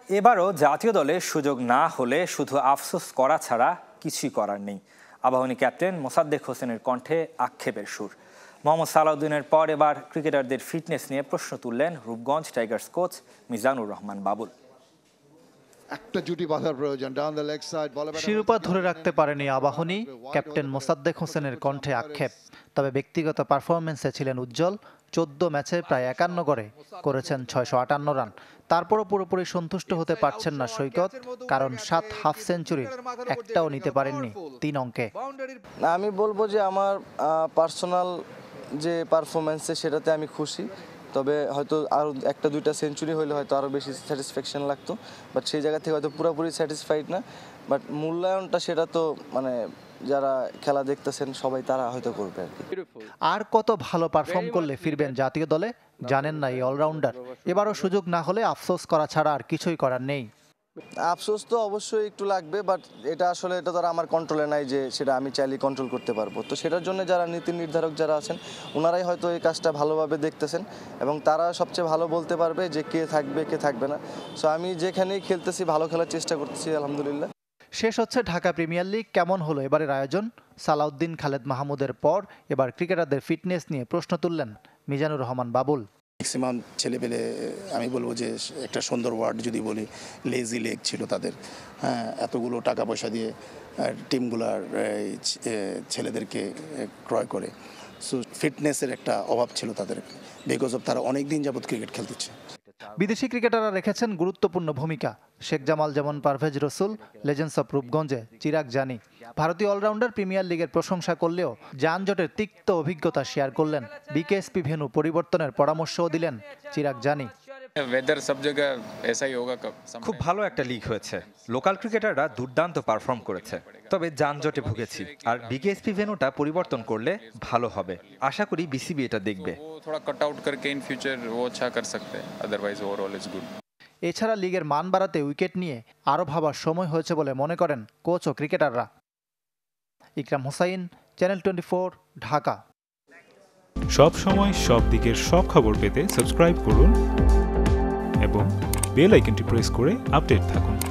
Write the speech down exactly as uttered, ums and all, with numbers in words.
এবারও জাতীয় দলে সুযোগ না হলে শুধু আফসোস করা ছাড়া কিছুই করার নেই। আবাহনী ক্যাপ্টেন মোসাদ্দেক হোসেনের কণ্ঠে আক্ষেপের সুর। মোহাম্মদ সালাউদ্দিনের পর এবার ক্রিকেটারদের ফিটনেস নিয়ে প্রশ্ন তুললেন রূপগঞ্জ টাইগার্স কোচ মিজানুর রহমান বাবুল। একটা জুটি বাঁধার প্রয়োজন। ডাউন দ্য লেগ সাইড বলে শিরোপা ধরে রাখতে পারেনি আবাহনী, ক্যাপ্টেন মোসাদ্দেক হোসেনের কণ্ঠে আক্ষেপ। তবে ব্যক্তিগত পারফরমেন্সে ছিলেন উজ্জ্বল। চোদ্দ ম্যাচে প্রায় একান্ন গড়ে করেছেন ছয়শো আটান্ন রান। তারপরও পুরোপুরি সন্তুষ্ট হতে পারছেন না সৈকত, কারণ সাত হাফ সেঞ্চুরি একটাও নিতে পারেননি তিন অঙ্কে। আমি বলবো যে আমার পার্সোনাল যে পারফরমেন্সে সেটাতে আমি খুশি, তবে হয়তো আরও একটা দুইটা সেঞ্চুরি হলে হয়তো আরও বেশি স্যাটিসফ্যাকশন লাগতো, বাট সেই জায়গা থেকে হয়তো পুরোপুরি স্যাটিসফাইড না। বাট মূল্যায়নটা সেটা তো মানে যারা খেলা দেখতেছেন সবাই তারা হয়তো করবে আর কি। আর কত ভালো পারফর্ম করলে ফিরবেন জাতীয় দলে জানেন না এই অলরাউন্ডার। এবারও সুযোগ না হলে আফসোস করা ছাড়া আর কিছুই করার নেই। আফসোস তো অবশ্যই একটু লাগবে, বাট এটা আসলে এটা তো আমার কন্ট্রোলে নাই যে সেটা আমি চাইলে কন্ট্রোল করতে পারবো। তো সেটার জন্য যারা নীতি নির্ধারক যারা আছেন ওনারাই হয়তো এই কাজটা ভালোভাবে দেখতেছেন এবং তারা সবচেয়ে ভালো বলতে পারবে যে কে থাকবে কে থাকবে না। সো আমি যেখানেই খেলতেছি ভালো খেলার চেষ্টা করতেছি আলহামদুলিল্লাহ। শেষ হচ্ছে ঢাকা প্রিমিয়ার লিগ। কেমন হলো এবারের আয়োজন? সালাউদ্দিন, খালেদ মাহমুদের পর এবার ক্রিকেটারদের ফিটনেস নিয়ে প্রশ্ন তুললেন মিজানুর রহমান বাবুল। ম্যাক্সিমাম ছেলেপেলে আমি বলবো যে একটা সুন্দর ওয়ার্ড যদি বলি, লেজি লেগ ছিল তাদের। হ্যাঁ, এতগুলো টাকা পয়সা দিয়ে টিমগুলার ছেলেদেরকে ক্রয় করে, সো ফিটনেসের একটা অভাব ছিল তাদের, বিকজ অফ তারা অনেক দিন যাবত ক্রিকেট খেলতেছে। বিদেশি ক্রিকেটাররা রেখেছেন গুরুত্বপূর্ণ ভূমিকা। শেখ জামাল যেমন, পারভেজ রসুল, লেজেন্ডস অফ রূপগঞ্জে চিরাগ জানি। ভারতীয় অলরাউন্ডার প্রিমিয়ার লিগের প্রশংসা করলেও যানজটের তিক্ত অভিজ্ঞতা শেয়ার করলেন। বিকেএসপি ভেন্যু পরিবর্তনের পরামর্শও দিলেন চিরাগ জানি। খুব ভালো একটা লিগ হয়েছে, লোকাল ক্রিকেটাররা দুর্দান্ত পারফর্ম করেছে, তবে যানজটে ভুগেছি। আর বিকেএসপি ভেন্যুটা পরিবর্তন করলে ভালো হবে, আশা করি বিসিবি এটা দেখবে। এছাড়া লিগের মান বাড়াতে উইকেট নিয়ে আরও ভাবার সময় হয়েছে বলে মনে করেন কোচ ও ক্রিকেটাররা। Ikram Hossain, channel twenty four, Dhaka. সব সময় সব দিকের সব খবর পেতে সাবস্ক্রাইব করুন এবং বেল আইকনটি প্রেস করে আপডেট থাকুন।